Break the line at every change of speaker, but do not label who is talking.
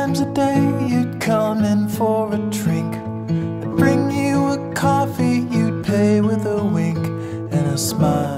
times a day you'd come in for a drink. I'd bring you a coffee, you'd pay with a wink and a smile.